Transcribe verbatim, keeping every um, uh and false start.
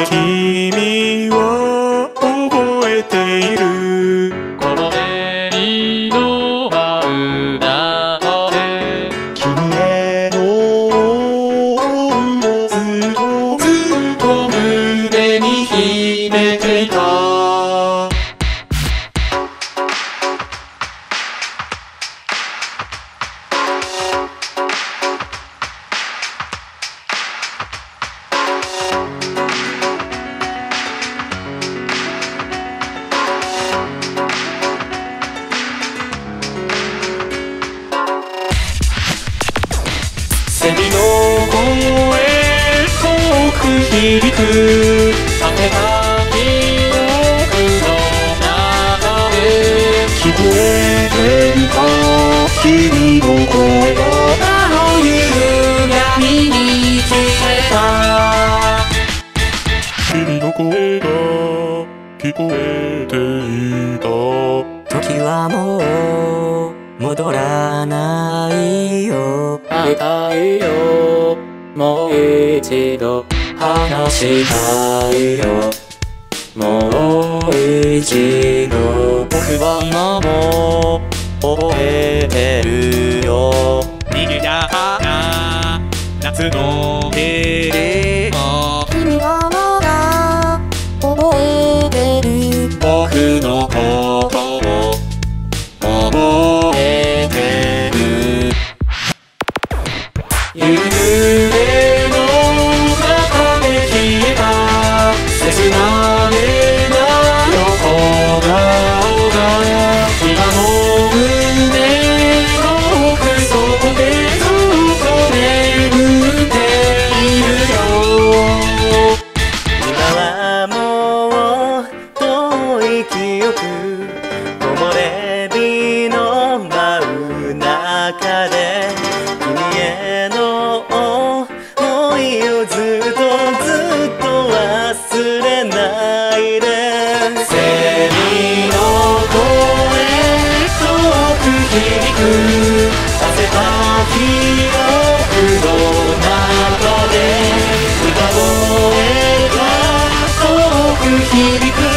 君を覚えている。 この紅の真中で君への想いをずっとずっと胸に秘めていた。セミの声遠く響く。 かけた記憶の中で聞こえてるか君の声が。 あの夕闇に消えた。 君の声が聞こえていた。 時はもう戻らないよ。 会いたいよ、もう一度話したいよ、もう一度。僕は今も覚えてるよ。賑やかな夏の日々、 君はまだ覚えてる。 僕のことを覚えてる。夕暮れの中で消えた切なげな横顔が今も胸の奥底でずっと眠っているよ。 今はもう遠い記憶、木漏れ日の真ん中で君への想いをずっとずっと忘れないで。 セミの声遠く響く。風た記憶の中で歌声が遠く響く。